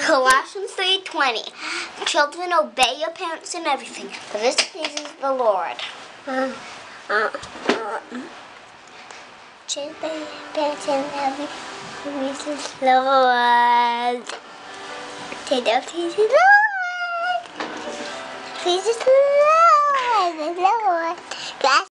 Colossians 3:20. Children, obey your parents in everything, for this pleases the Lord. Children, parents in everything, pleases the Lord. Pleases the Lord. Pleases the Lord.